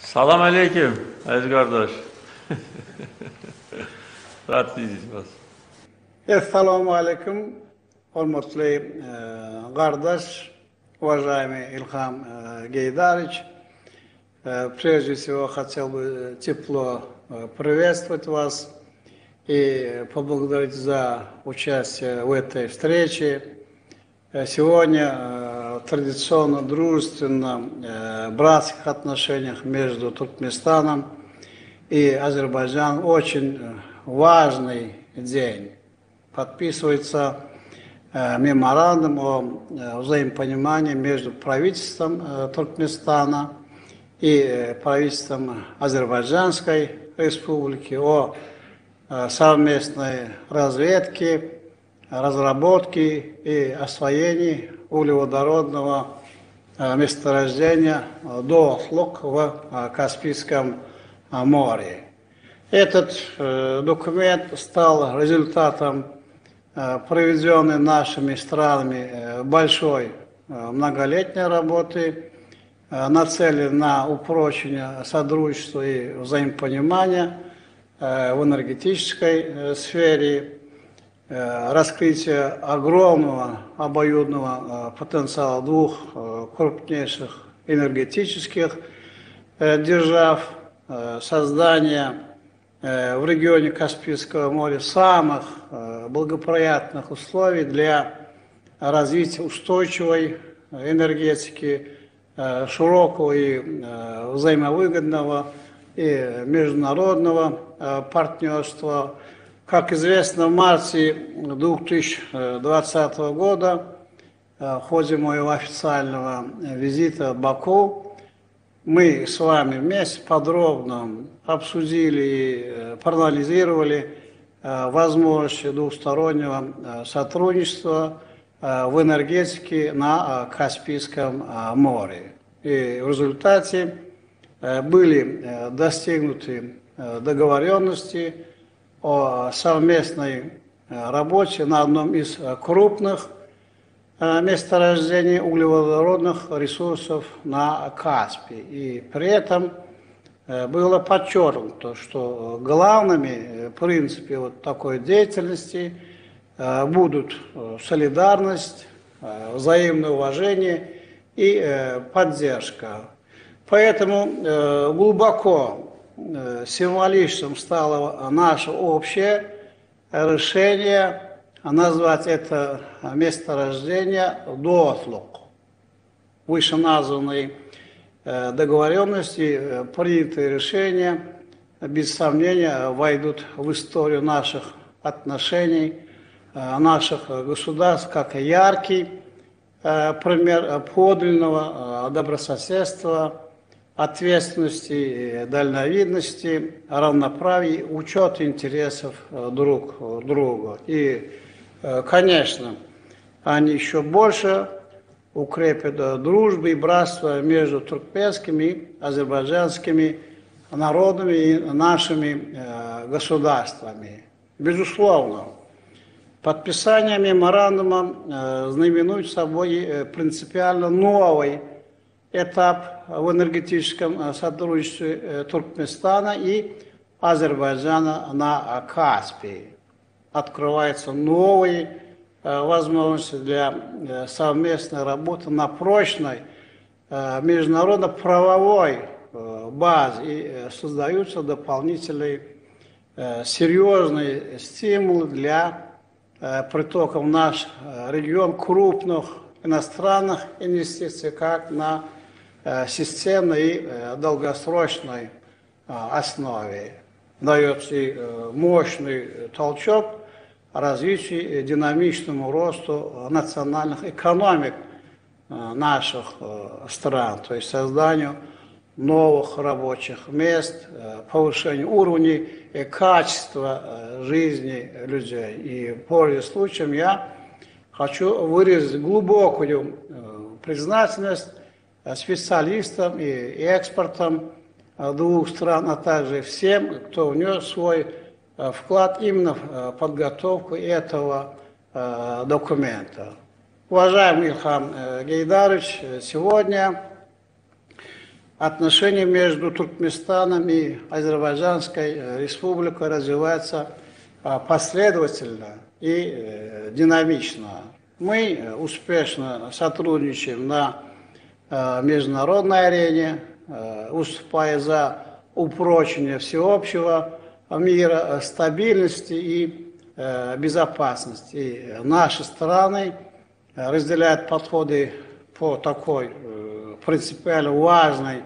Салам алейкум, aziz kardeş. Rahat değiliz bas. Ассаламу алейкум, hurmatly Гардаш, уважаемый Ильхам Гейдарович. Прежде всего хотел бы тепло приветствовать вас и поблагодарить за участие в этой встрече. Сегодня в традиционно дружественном братских отношениях между Туркменистаном и Азербайджаном очень важный день. Подписывается меморандум о взаимопонимании между правительством Туркменистана и правительством Азербайджанской республики о совместной разведке, разработке и освоении углеводородного месторождения Доотлук в Каспийском море. Этот документ стал результатом проведенной нашими странами большой многолетней работы, нацеленной на упрочение сотрудничества и взаимопонимания в энергетической сфере, раскрытие огромного обоюдного потенциала двух крупнейших энергетических держав, создание в регионе Каспийского моря самых благоприятных условий для развития устойчивой энергетики, широкого и взаимовыгодного и международного партнерства. Как известно, в марте 2020 года в ходе моего официального визита в Баку мы с вами вместе подробно обсудили и проанализировали возможности двустороннего сотрудничества в энергетике на Каспийском море. И в результате были достигнуты договоренности о совместной работе на одном из крупных месторождений углеводородных ресурсов на Каспии. И при этом было подчеркнуто, что главными принципами вот такой деятельности будут солидарность, взаимное уважение и поддержка. Поэтому глубоко символичным стало наше общее решение назвать это месторождение Доотлук. Вышеназванной договоренности принятые решения, без сомнения, войдут в историю наших отношений, наших государств, как яркий пример подлинного добрососедства, ответственности, дальновидности, равноправия, учета интересов друг друга. И, конечно, они еще больше укрепят дружбу и братство между туркменскими и азербайджанскими народами и нашими государствами. Безусловно, подписание меморандума знаменует собой принципиально новый этап в энергетическом сотрудничестве Туркменистана и Азербайджана на Каспии. Открываются новые возможности для совместной работы на прочной международно-правовой базе и создаются дополнительные серьезные стимулы для притока в наш регион крупных иностранных инвестиций как на системной и долгосрочной основе. Дается мощный толчок развитию и динамичному росту национальных экономик наших стран, то есть созданию новых рабочих мест, повышению уровня и качества жизни людей. И пользуясь случаем, я хочу выразить глубокую признательность специалистам и экспертам двух стран, а также всем, кто внес свой вклад именно в подготовку этого документа. Уважаемый Ильхам Гейдарович, сегодня отношения между Туркменистаном и Азербайджанской республикой развиваются последовательно и динамично. Мы успешно сотрудничаем на международной арене, выступая за упрочение всеобщего мира, стабильности и безопасности. И наши страны разделяют подходы по такой принципиально важной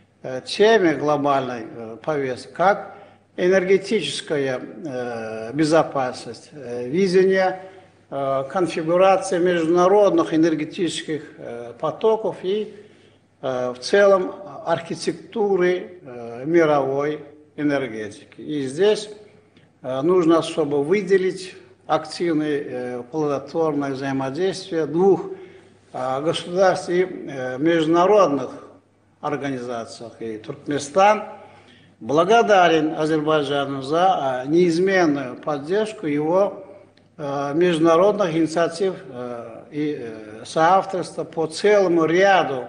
теме глобальной повестки, как энергетическая безопасность, видение конфигурации международных энергетических потоков и в целом архитектуры мировой энергетики. И здесь нужно особо выделить активное плодотворное взаимодействие двух государств и международных организациях. И Туркменистан благодарен Азербайджану за неизменную поддержку его международных инициатив и соавторства по целому ряду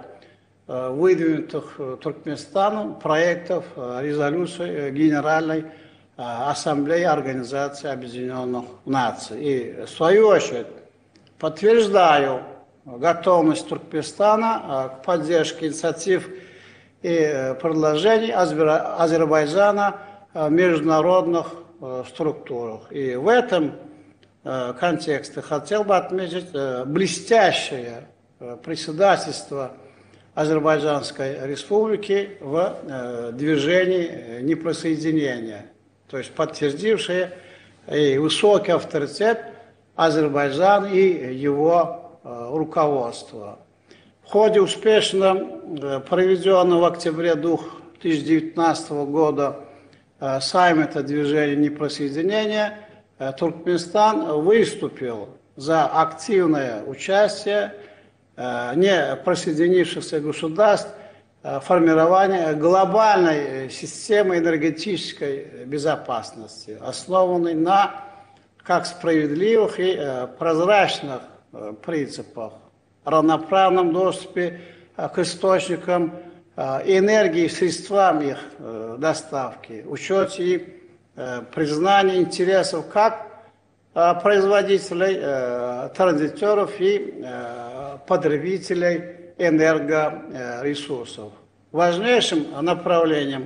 выдвинутых Туркменистаном проектов резолюции Генеральной Ассамблеи Организации Объединенных Наций. И в свою очередь подтверждаю готовность Туркменистана к поддержке инициатив и предложений Азербайджана в международных структурах. И в этом контексте хотел бы отметить блестящее председательство Азербайджанской республики в движении неприсоединения, то есть подтвердившее и высокий авторитет Азербайджана и его руководства. В ходе успешно проведенного в октябре 2019 года саммита движения неприсоединения Туркменистан выступил за активное участие не присоединившихся государств формирования глобальной системы энергетической безопасности, основанной на как справедливых и прозрачных принципах, равноправном доступе к источникам энергии и средствам их доставки, учете и признании интересов как производителей, транзитеров и потребителей энергоресурсов. Важнейшим направлением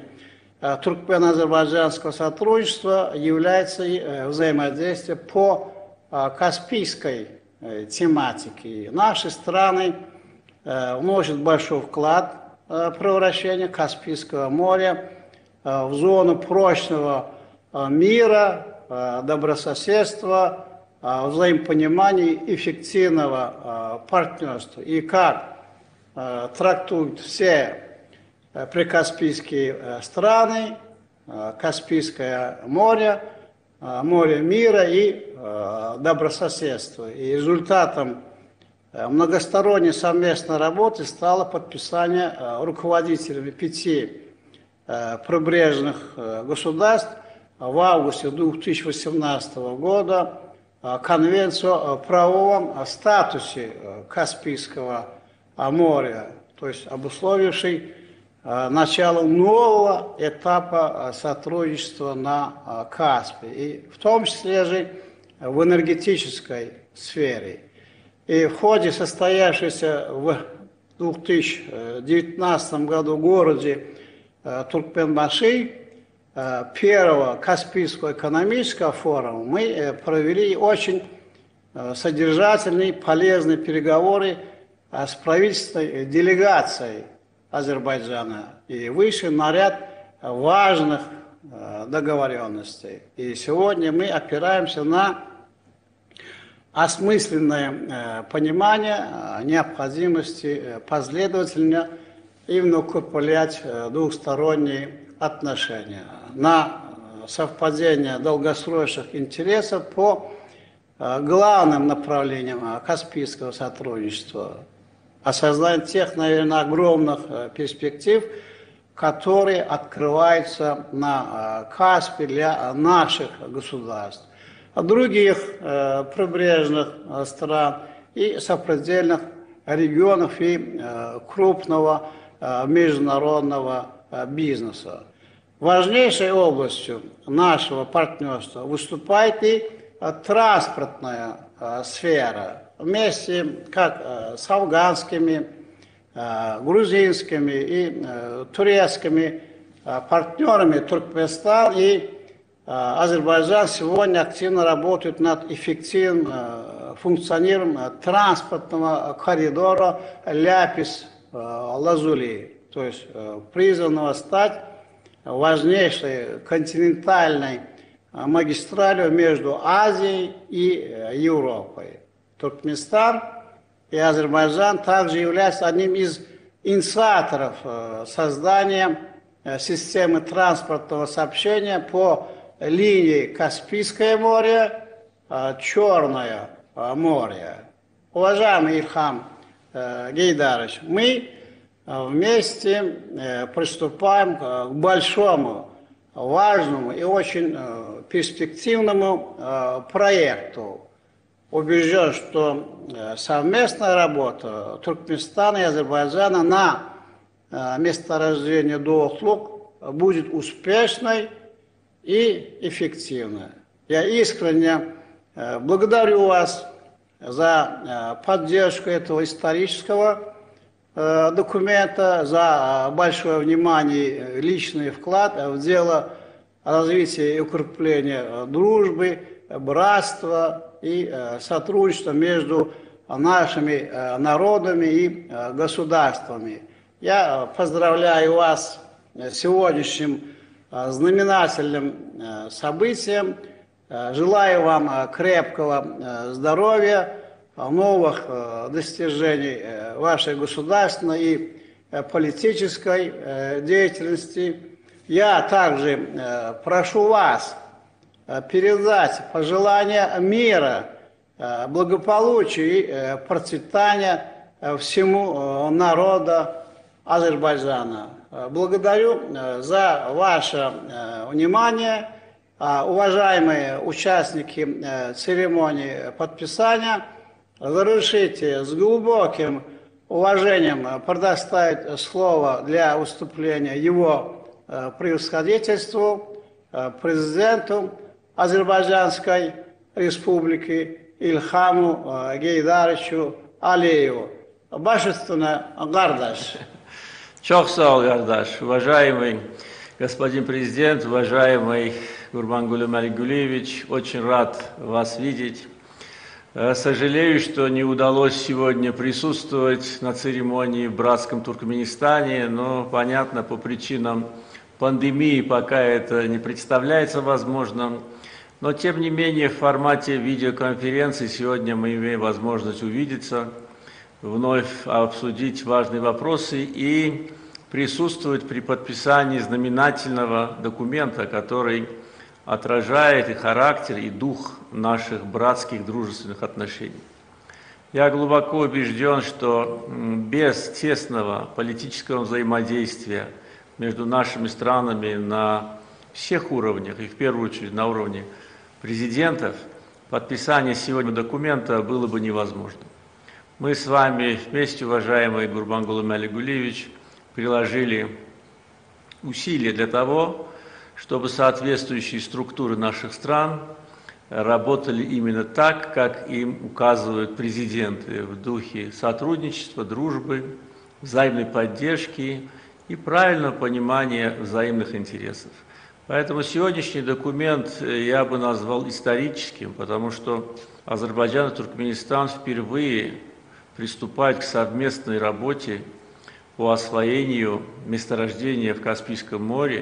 туркмено-азербайджанского сотрудничества является и взаимодействие по Каспийской тематике. Наши страны вносят большой вклад в превращение Каспийского моря в зону прочного мира, добрососедства, взаимопонимания и эффективного партнерства. И как трактуют все прикаспийские страны, Каспийское море, море мира и добрососедства. И результатом многосторонней совместной работы стало подписание руководителями 5 прибрежных государств в августе 2018 года Конвенцию о правовом статусе Каспийского моря, то есть обусловивший начало нового этапа сотрудничества на Каспии, и в том числе же в энергетической сфере. И в ходе состоявшейся в 2019 году в городе Туркменбаши первого Каспийского экономического форума мы провели очень содержательные, полезные переговоры с правительственной делегацией Азербайджана и вышли на ряд важных договоренностей. И сегодня мы опираемся на осмысленное понимание необходимости последовательно именно укреплять двухсторонние отношения, на совпадение долгосрочных интересов по главным направлениям Каспийского сотрудничества, осознание тех, наверное, огромных перспектив, которые открываются на Каспии для наших государств, других прибрежных стран и сопредельных регионов и крупного международного бизнеса. Важнейшей областью нашего партнерства выступает и транспортная сфера. Вместе как с афганскими, грузинскими и турецкими партнерами Туркменистан и Азербайджан сегодня активно работают над эффективным функционированием транспортного коридора Ляпис-Лазули, то есть призванного стать важнейшей континентальной магистралью между Азией и Европой. Туркменистан и Азербайджан также являются одним из инициаторов создания системы транспортного сообщения по линии Каспийское море, Черное море. Уважаемый Ильхам Гейдарович, мы вместе приступаем к большому, важному и очень перспективному проекту. Убежден, что совместная работа Туркменистана и Азербайджана на месторождении Doğukluk будет успешной и эффективной. Я искренне благодарю вас за поддержку этого исторического документа, за большое внимание, личный вклад в дело развития и укрепления дружбы, братства и сотрудничества между нашими народами и государствами. Я поздравляю вас с сегодняшним знаменательным событием. Желаю вам крепкого здоровья, новых достижений вашей государственной и политической деятельности. Я также прошу вас передать пожелания мира, благополучия и процветания всему народу Азербайджана. Благодарю за ваше внимание. Уважаемые участники церемонии подписания, разрешите с глубоким уважением предоставить слово для выступления его превосходительству, президенту Азербайджанской республики Ильхаму Гейдаровичу Алиеву. Башественно, Гардаш. Çok sağ ol, Гардаш. Уважаемый господин президент, уважаемый Гурбангулы Малигулиевич, очень рад вас видеть. Сожалею, что не удалось сегодня присутствовать на церемонии в братском Туркменистане, но, понятно, по причинам пандемии пока это не представляется возможным. Но, тем не менее, в формате видеоконференции сегодня мы имеем возможность увидеться, вновь обсудить важные вопросы и присутствовать при подписании знаменательного документа, который отражает и характер, и дух наших братских дружественных отношений. Я глубоко убежден, что без тесного политического взаимодействия между нашими странами на всех уровнях, и в первую очередь на уровне президентов, подписание сегодня документа было бы невозможно. Мы с вами вместе, уважаемый Гурбангулы Малигулиевич, приложили усилия для того, чтобы соответствующие структуры наших стран работали именно так, как им указывают президенты, в духе сотрудничества, дружбы, взаимной поддержки и правильного понимания взаимных интересов. Поэтому сегодняшний документ я бы назвал историческим, потому что Азербайджан и Туркменистан впервые приступают к совместной работе по освоению месторождения в Каспийском море.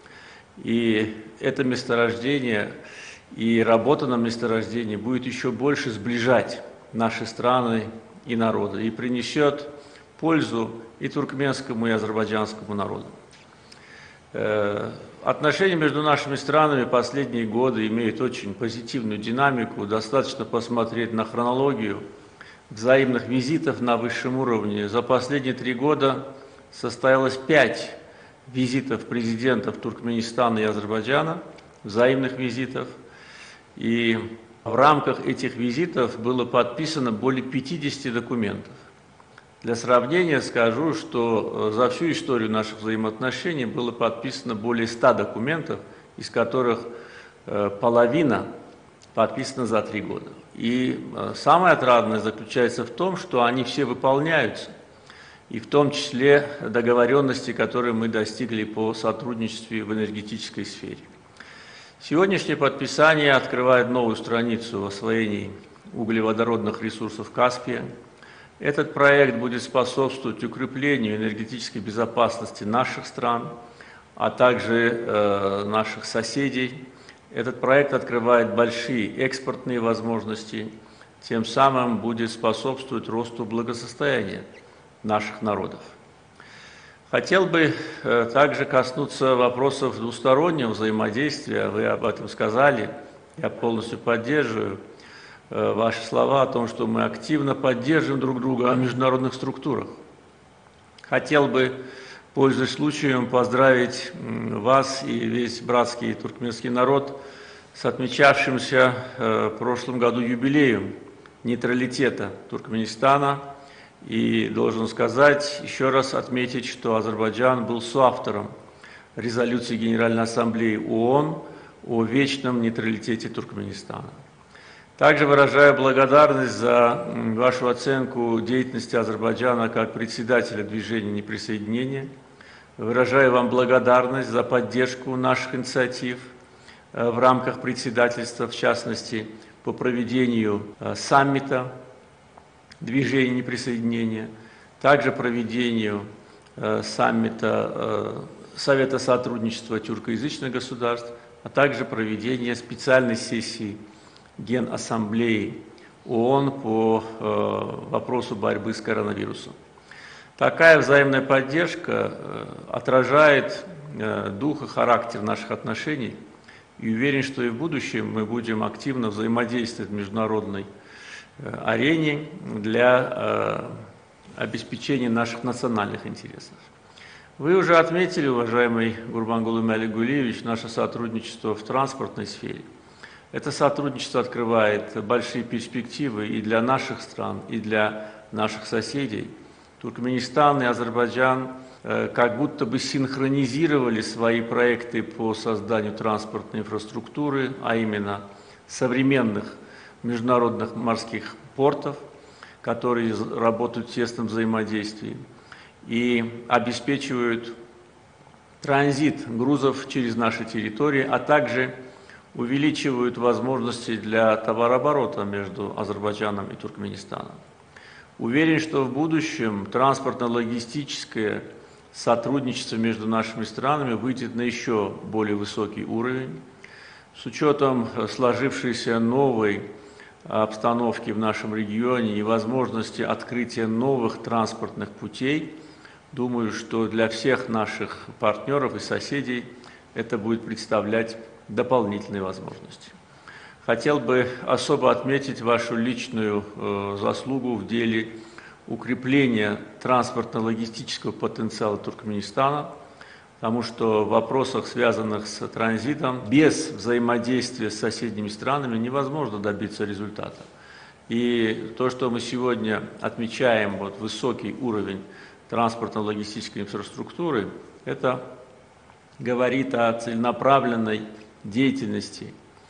И это месторождение и работа на месторождении будет еще больше сближать наши страны и народы и принесет пользу и туркменскому, и азербайджанскому народу. Отношения между нашими странами последние годы имеют очень позитивную динамику. Достаточно посмотреть на хронологию взаимных визитов на высшем уровне. За последние 3 года состоялось 5 визитов президентов Туркменистана и Азербайджана, взаимных визитов. И в рамках этих визитов было подписано более 50 документов. Для сравнения скажу, что за всю историю наших взаимоотношений было подписано более 100 документов, из которых половина подписана за 3 года. И самое отрадное заключается в том, что они все выполняются, и в том числе договоренности, которые мы достигли по сотрудничеству в энергетической сфере. Сегодняшнее подписание открывает новую страницу в освоении углеводородных ресурсов Каспия. Этот проект будет способствовать укреплению энергетической безопасности наших стран, а также наших соседей. Этот проект открывает большие экспортные возможности, тем самым будет способствовать росту благосостояния наших народов. Хотел бы также коснуться вопросов двустороннего взаимодействия. Вы об этом сказали, я полностью поддерживаю ваши слова о том, что мы активно поддерживаем друг друга в международных структурах. Хотел бы, пользуясь случаем, поздравить вас и весь братский туркменский народ с отмечавшимся в прошлом году юбилеем нейтралитета Туркменистана. И должен сказать, еще раз отметить, что Азербайджан был соавтором резолюции Генеральной Ассамблеи ООН о вечном нейтралитете Туркменистана. Также выражаю благодарность за вашу оценку деятельности Азербайджана как председателя движения неприсоединения. Выражаю вам благодарность за поддержку наших инициатив в рамках председательства, в частности, по проведению саммита движения неприсоединения, также проведению саммита Совета сотрудничества тюркоязычных государств, а также проведение специальной сессии Генассамблеи ООН по вопросу борьбы с коронавирусом. Такая взаимная поддержка отражает дух и характер наших отношений, и уверен, что и в будущем мы будем активно взаимодействовать в международной арене для обеспечения наших национальных интересов. Вы уже отметили, уважаемый Гурбангулы Меликгулиевич, наше сотрудничество в транспортной сфере. Это сотрудничество открывает большие перспективы и для наших стран, и для наших соседей. Туркменистан и Азербайджан как будто бы синхронизировали свои проекты по созданию транспортной инфраструктуры, а именно современных международных морских портов, которые работают в тесном взаимодействии и обеспечивают транзит грузов через наши территории, а также увеличивают возможности для товарооборота между Азербайджаном и Туркменистаном. Уверен, что в будущем транспортно-логистическое сотрудничество между нашими странами выйдет на еще более высокий уровень. С учетом сложившейся новой обстановки в нашем регионе и возможности открытия новых транспортных путей, думаю, что для всех наших партнеров и соседей это будет представлять дополнительные возможности. Хотел бы особо отметить вашу личную заслугу в деле укрепления транспортно-логистического потенциала Туркменистана, потому что в вопросах, связанных с транзитом, без взаимодействия с соседними странами невозможно добиться результата. И то, что мы сегодня отмечаем высокий уровень транспортно-логистической инфраструктуры, это говорит о целенаправленной деятельности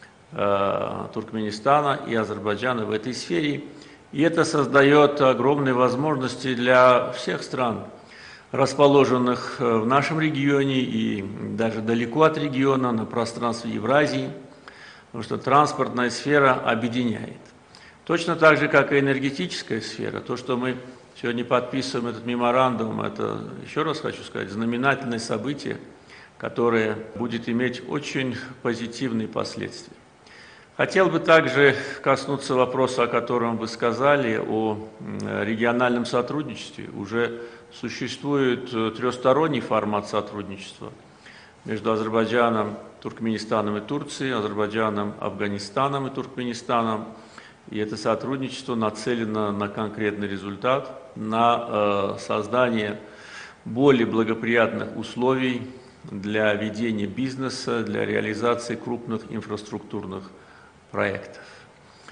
Туркменистана и Азербайджана в этой сфере. И это создает огромные возможности для всех стран, расположенных в нашем регионе и даже далеко от региона, на пространстве Евразии, потому что транспортная сфера объединяет. Точно так же, как и энергетическая сфера. То, что мы сегодня подписываем этот меморандум, это, еще раз хочу сказать, знаменательное событие, которое будет иметь очень позитивные последствия. Хотел бы также коснуться вопроса, о котором вы сказали, о региональном сотрудничестве. Уже существует трехсторонний формат сотрудничества между Азербайджаном, Туркменистаном и Турцией, Азербайджаном, Афганистаном и Туркменистаном. И это сотрудничество нацелено на конкретный результат, на создание более благоприятных условий для ведения бизнеса, для реализации крупных инфраструктурных проектов.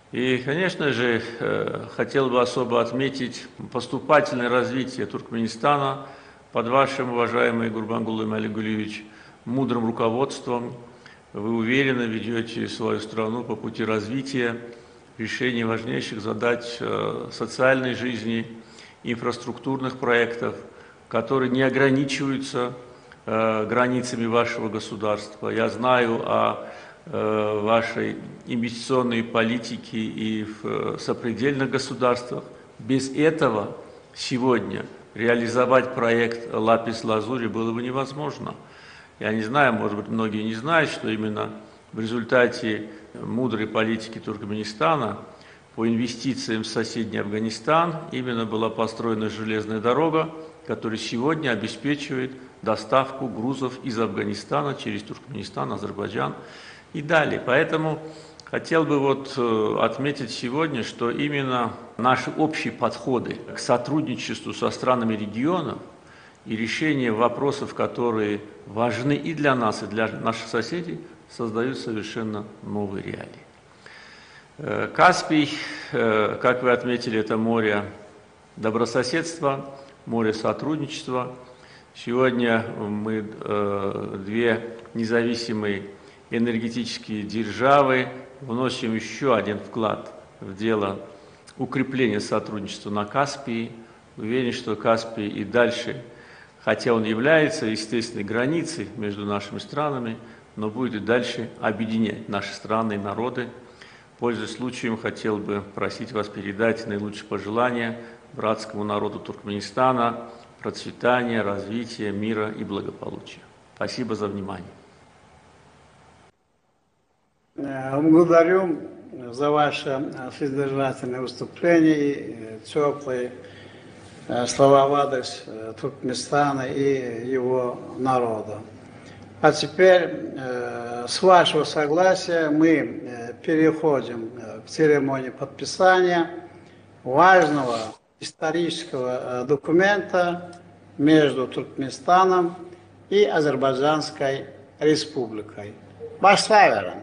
И, конечно же, хотел бы особо отметить поступательное развитие Туркменистана под вашим, уважаемый Гурбангулы Малигулевич, мудрым руководством. Вы уверенно ведете свою страну по пути развития, решения важнейших задач социальной жизни, инфраструктурных проектов, которые не ограничиваются границами вашего государства. Я знаю о вашей инвестиционной политике и в сопредельных государствах. Без этого сегодня реализовать проект «Лапис-Лазури» было бы невозможно. Я не знаю, может быть, многие не знают, что именно в результате мудрой политики Туркменистана по инвестициям в соседний Афганистан именно была построена железная дорога, которая сегодня обеспечивает доставку грузов из Афганистана через Туркменистан, Азербайджан и далее. Поэтому хотел бы отметить сегодня, что именно наши общие подходы к сотрудничеству со странами региона и решение вопросов, которые важны и для нас, и для наших соседей, создают совершенно новые реалии. Каспий, как вы отметили, это море добрососедства, море сотрудничества. Сегодня мы две независимые энергетические державы вносим еще один вклад в дело укрепления сотрудничества на Каспии. Уверен, что Каспий и дальше, хотя он является естественной границей между нашими странами, но будет и дальше объединять наши страны и народы. Пользуясь случаем, хотел бы просить вас передать наилучшие пожелания братскому народу Туркменистана, процветания, развития, мира и благополучия. Спасибо за внимание. Благодарю за ваше содержательное выступление и теплые слова в адрес Туркменистана и его народа. А теперь, с вашего согласия, мы переходим к церемонии подписания важного исторического документа между Туркменистаном и Азербайджанской республикой. Başlayalım.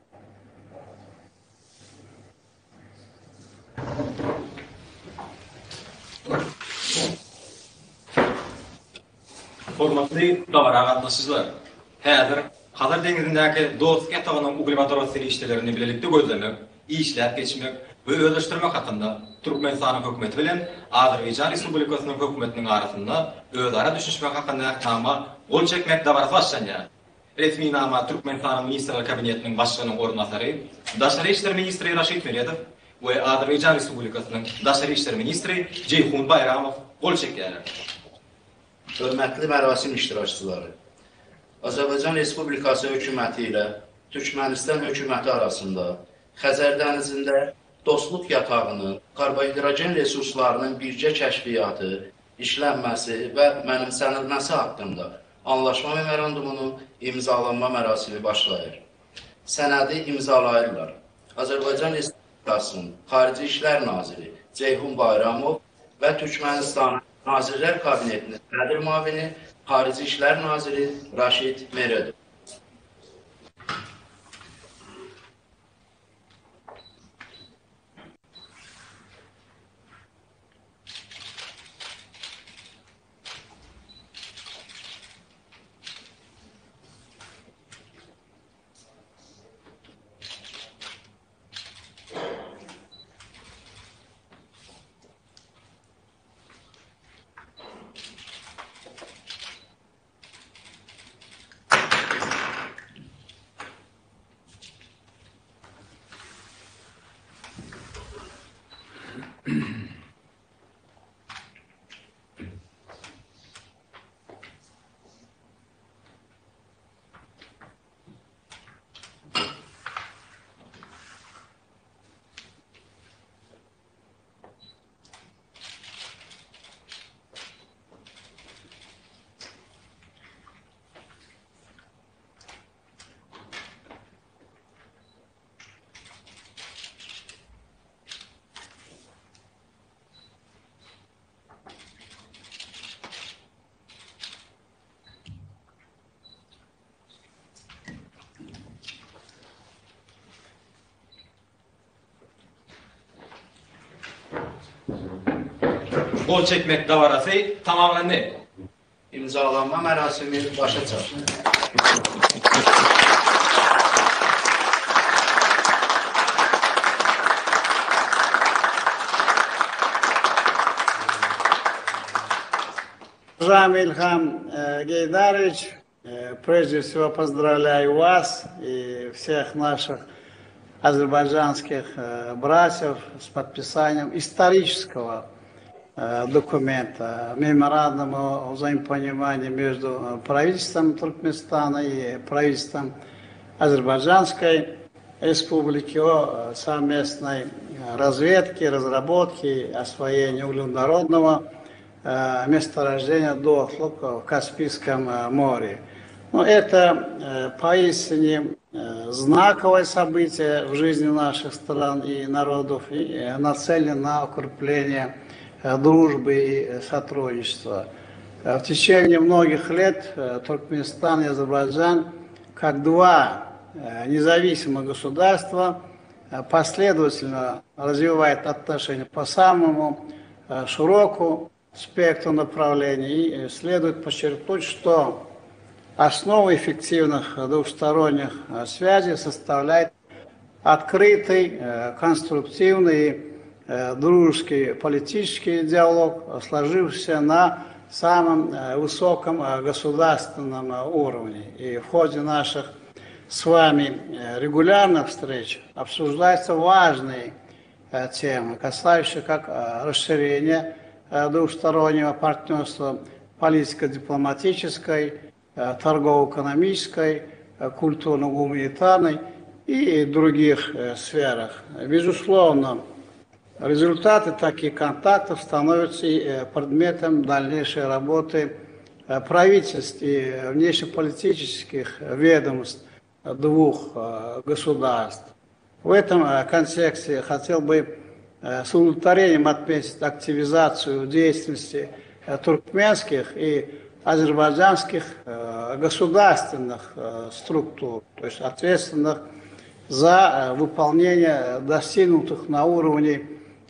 Hormatly gawara gatnaşyjylar. Häzir Hazar deňizindäki Dostuk ýatagynyň ugribatory işlerini bilelikde gözlemek, işläp geçmek we özleşdirmek hakynda Türkmenistanyň hökümeti bilen Azerbaýjan Respublikasynyň hökümetiniň arasynda özara düşüşmek hakynda ähkama gol çekmek dabarasy başlanýar. Resmi nama Türkmenistanyň Ministrler Kabinetiniň başlygynyň ornasary, Daşary işler ministri Raşid Meredow we Azerbaýjan Respublikasynyň Daşary işler ministri Ceyhun Bayramow gol çekýärler. Hörmətli mərasim iştirakçıları, Azərbaycan Respublikası hökuməti ilə Türkmenistan hökuməti arasında Xəzər dənizində dostluq yatağının, karbohidrogen resurslarının birgə kəşfiyyatı, işlənməsi və mənimsənilməsi haqqında anlaşma memorandumunun imzalanma mərasimi başlayır. Sənədi imzalayırlar. Azərbaycan Respublikasının Xarici İşlər Naziri Ceyhun Bayramov və Türkmenistan Nazirlər Kabinetinin sədr müavini, Xarici İşlər Naziri Raşid Meredow. Gol çekmek davarası tamamlandı. İmzalanma mərasimi başa çatdı. Уважаемый Ильхам Гейдарович, прежде всего поздравляю вас и всех наших азербайджанских братьев с подписанием исторического документа, меморандума о взаимопонимании между правительством Туркменистана и правительством Азербайджанской Республики о совместной разведке, разработке и освоении углеводородного месторождения дотлук в Каспийском море. Но это поистине знаковое событие в жизни наших стран и народов и нацелено на укрепление дружбы и сотрудничества. В течение многих лет Туркменистан и Азербайджан, как два независимых государства, последовательно развивают отношения по самому широкому спектру направлений. И следует подчеркнуть, что основой эффективных двухсторонних связей составляет открытый, конструктивный, дружеский политический диалог, сложившийся на самом высоком государственном уровне. И в ходе наших с вами регулярных встреч обсуждаются важные темы, касающиеся как расширения двухстороннего партнерства, политико-дипломатической, торгово-экономической, культурно-гуманитарной и других сферах. Безусловно, результаты таких контактов становятся и предметом дальнейшей работы правительств и внешнеполитических ведомств двух государств. В этом контексте хотел бы с удовлетворением отметить активизацию деятельности туркменских и азербайджанских государственных структур, то есть ответственных за выполнение достигнутых на уровне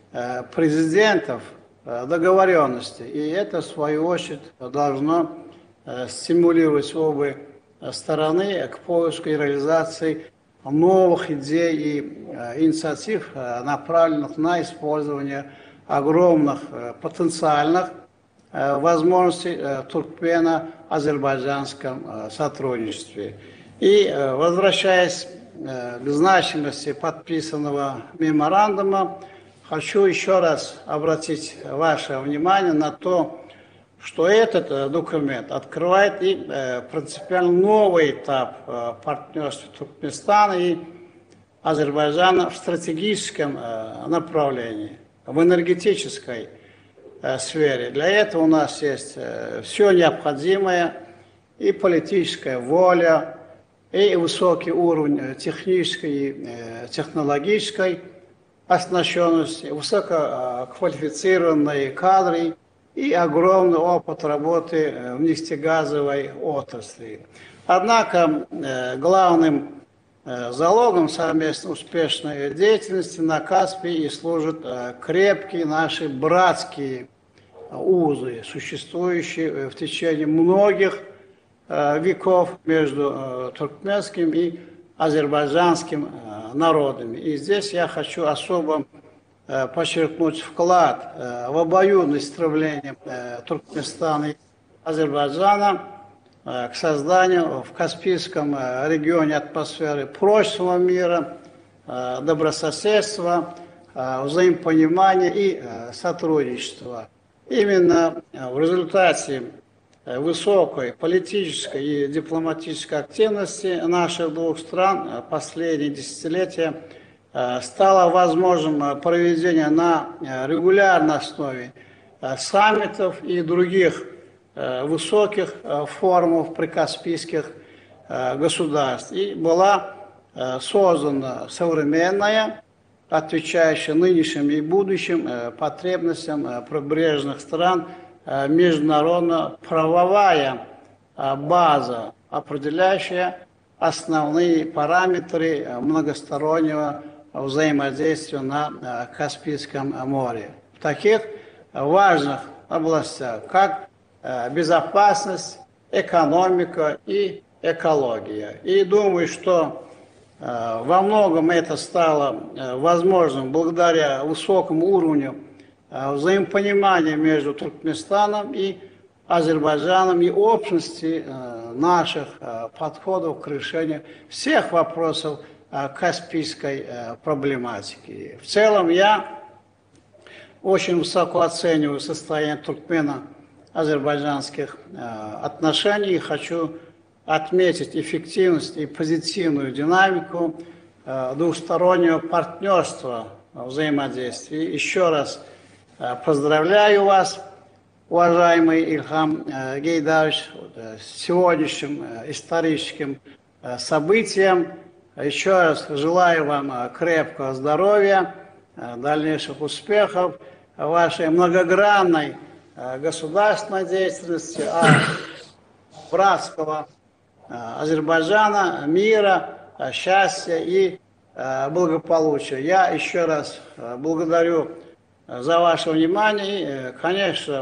президентов договоренностей. И это, в свою очередь, должно стимулировать обе стороны к поиску и реализации новых идей и инициатив, направленных на использование огромных потенциальных возможностей в туркмено-азербайджанском сотрудничестве. И возвращаясь к значимости подписанного меморандума, хочу еще раз обратить ваше внимание на то, что этот документ открывает и принципиально новый этап партнерства Туркменистана и Азербайджана в стратегическом направлении, в энергетической сфере. Для этого у нас есть все необходимое, и политическая воля, и высокий уровень технической и технологической оснащенности, высококвалифицированные кадры и огромный опыт работы в нефтегазовой отрасли. Однако главным залогом совместно успешной деятельности на Каспии и служат крепкие наши братские узы, существующие в течение многих веков между туркменским и азербайджанским народами. И здесь я хочу особо подчеркнуть вклад в обоюдное стремление Туркменистана и Азербайджана к созданию в Каспийском регионе атмосферы прочного мира, добрососедства, взаимопонимания и сотрудничества. Именно в результате высокой политической и дипломатической активности наших двух стран последние десятилетия стало возможным проведение на регулярной основе саммитов и других высоких форумов прикаспийских государств. И была создана современная, отвечающая нынешним и будущим потребностям прибрежных стран, международно-правовая база, определяющая основные параметры многостороннего взаимодействия на Каспийском море. в таких важных областях, как безопасность, экономика и экология. И думаю, что во многом это стало возможным благодаря высокому уровню взаимопонимания между Туркменистаном и Азербайджаном и общности наших подходов к решению всех вопросов каспийской проблематики. В целом я очень высоко оцениваю состояние туркмено-азербайджанских отношений и хочу отметить эффективность и позитивную динамику двустороннего партнерства взаимодействия. Еще раз поздравляю вас, уважаемый Ильхам Гейдарович, с сегодняшним историческим событием. Еще раз желаю вам крепкого здоровья, дальнейших успехов в вашей многогранной государственной деятельности, братского Азербайджана, мира, счастья и благополучия. Я еще раз благодарю за ваше внимание. Конечно,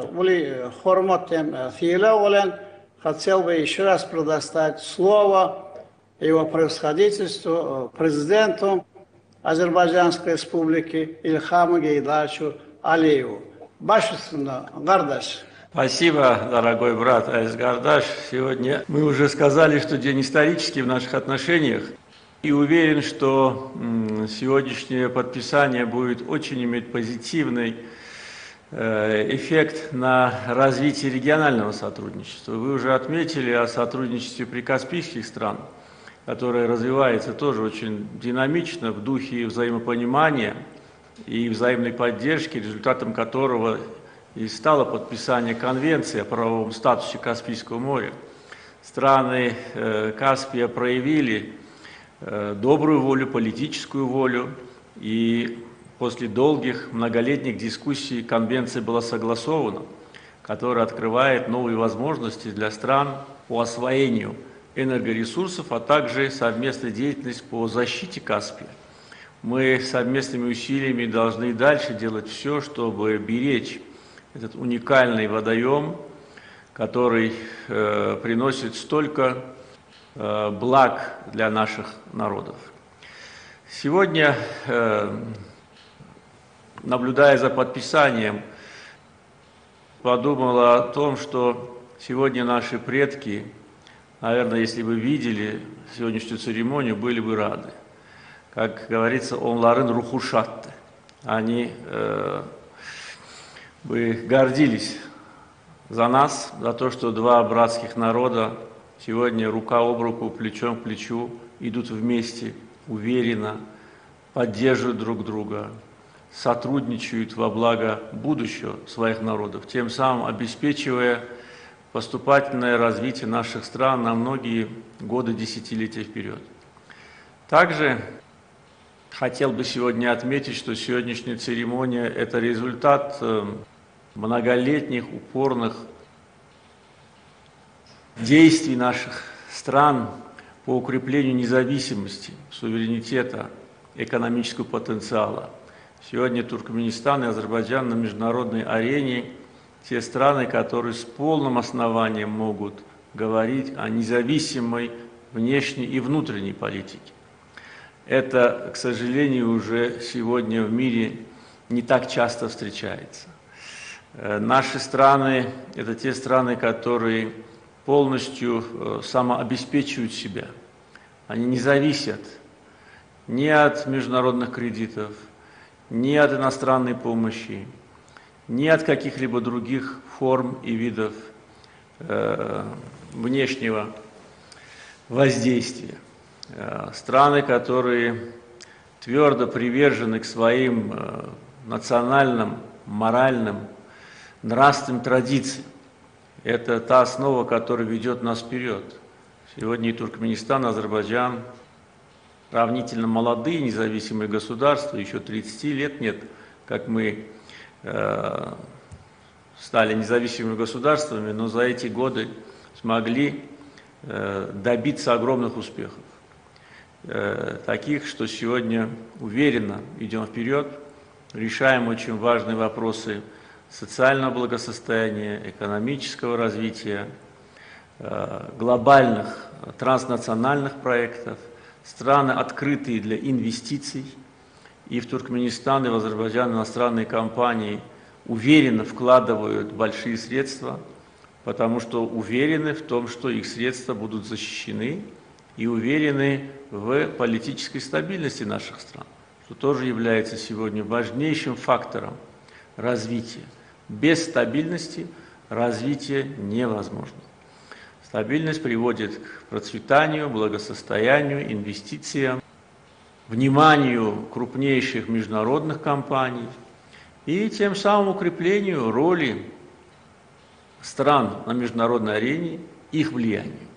хотел бы еще раз предоставить слово его превосходительству, президенту Азербайджанской республики Ильхаму Гейдаровичу Алиеву. Башевственно, Гардаш. Спасибо, дорогой брат Аиз Гардаш. Сегодня мы уже сказали, что день исторический в наших отношениях. И уверен, что сегодняшнее подписание будет очень иметь позитивный эффект на развитие регионального сотрудничества. Вы уже отметили о сотрудничестве прикаспийских стран, которое развивается тоже очень динамично в духе взаимопонимания и взаимной поддержки, результатом которого и стало подписание Конвенции о правовом статусе Каспийского моря. Страны Каспия проявили добрую волю, политическую волю, и после долгих многолетних дискуссий Конвенция была согласована, которая открывает новые возможности для стран по освоению энергоресурсов, а также совместная деятельность по защите Каспия. Мы совместными усилиями должны дальше делать все, чтобы беречь этот уникальный водоем, который приносит столько благ для наших народов. Сегодня, наблюдая за подписанием, подумала о том, что сегодня наши предки, наверное, если бы видели сегодняшнюю церемонию, были бы рады. Как говорится, онларын рухушатты. Они бы гордились за нас, за то, что два братских народа сегодня рука об руку, плечом к плечу идут вместе, уверенно, поддерживают друг друга, сотрудничают во благо будущего своих народов, тем самым обеспечивая поступательное развитие наших стран на многие годы, десятилетия вперед. Также хотел бы сегодня отметить, что сегодняшняя церемония – это результат многолетних, упорных действий наших стран по укреплению независимости, суверенитета, экономического потенциала. Сегодня Туркменистан и Азербайджан на международной арене те страны, которые с полным основанием могут говорить о независимой внешней и внутренней политике. Это, к сожалению, уже сегодня в мире не так часто встречается. Наши страны – это те страны, которые полностью самообеспечивают себя. Они не зависят ни от международных кредитов, ни от иностранной помощи, ни от каких-либо других форм и видов внешнего воздействия. Страны, которые твердо привержены к своим национальным, моральным, нравственным традициям. Это та основа, которая ведет нас вперед. Сегодня и Туркменистан, и Азербайджан сравнительно молодые независимые государства, еще 30 лет нет, как мы стали независимыми государствами, но за эти годы смогли добиться огромных успехов. Таких, что сегодня уверенно идем вперед, решаем очень важные вопросы социального благосостояния, экономического развития, глобальных транснациональных проектов. Страны открытые для инвестиций. И в Туркменистан, и в Азербайджан иностранные компании уверенно вкладывают большие средства, потому что уверены в том, что их средства будут защищены, и уверены в политической стабильности наших стран, что тоже является сегодня важнейшим фактором развития. Без стабильности развитие невозможно. Стабильность приводит к процветанию, благосостоянию, инвестициям, вниманию крупнейших международных компаний и тем самым укреплению роли стран на международной арене, их влиянию.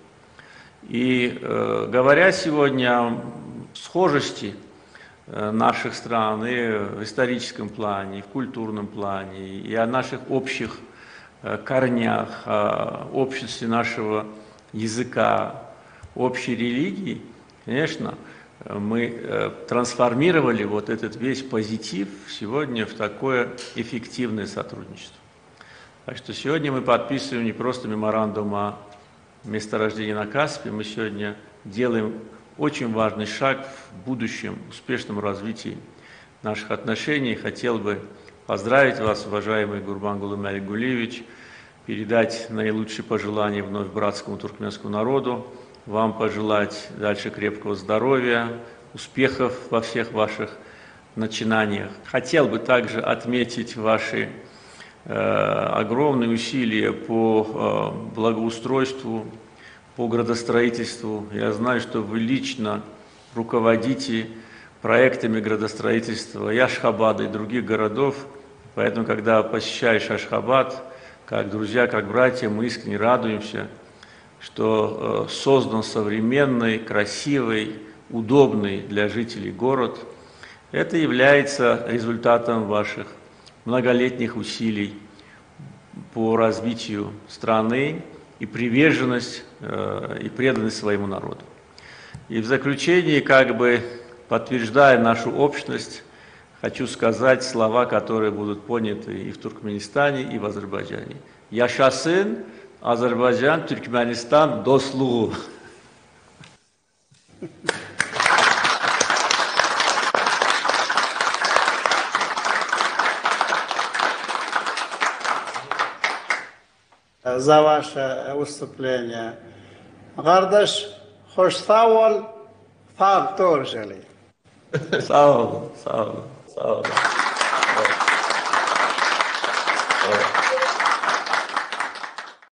И говоря сегодня о схожести наших стран и в историческом плане, и в культурном плане, и о наших общих корнях, о обществе нашего языка, общей религии, конечно, мы трансформировали вот этот весь позитив сегодня в такое эффективное сотрудничество. Так что сегодня мы подписываем не просто меморандум о месторождении на Каспии, мы сегодня делаем очень важный шаг в будущем успешном развитии наших отношений. Хотел бы поздравить вас, уважаемый Гурбангулы Маликгулиевич, передать наилучшие пожелания вновь братскому туркменскому народу, вам пожелать дальше крепкого здоровья, успехов во всех ваших начинаниях. Хотел бы также отметить ваши огромные усилия по благоустройству, по градостроительству. Я знаю, что вы лично руководите проектами градостроительства и Ашхабада, и других городов. Поэтому, когда посещаешь Ашхабад, как друзья, как братья, мы искренне радуемся, что создан современный, красивый, удобный для жителей город. Это является результатом ваших многолетних усилий по развитию страны и приверженность и преданность своему народу. И в заключении, как бы подтверждая нашу общность, хочу сказать слова, которые будут поняты и в Туркменистане, и в Азербайджане. Yaşasın Azerbaycan, Türkmenistan dostluğu. За ваше выступление. Гардаш, хоштавол, фактор жили. Sağ olun, sağ olun, sağ olun.